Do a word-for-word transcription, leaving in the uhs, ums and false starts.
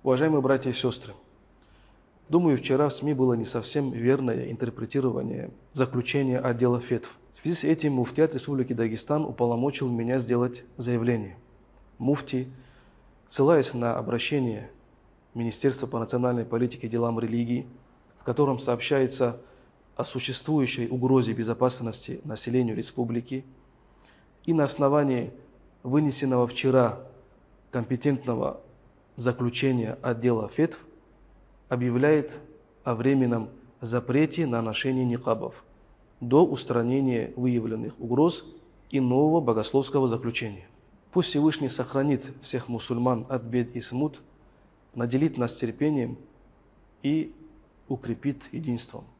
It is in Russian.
Уважаемые братья и сестры, думаю, вчера в СМИ было не совсем верное интерпретирование заключения отдела фетв. В связи с этим муфтиат Республики Дагестан уполномочил меня сделать заявление. Муфти, ссылаясь на обращение Министерства по национальной политике и делам религии, в котором сообщается о существующей угрозе безопасности населению республики, и на основании вынесенного вчера компетентного заключения отдела фетв, объявляет о временном запрете на ношение никабов до устранения выявленных угроз и нового богословского заключения. Пусть Всевышний сохранит всех мусульман от бед и смут, наделит нас терпением и укрепит единством.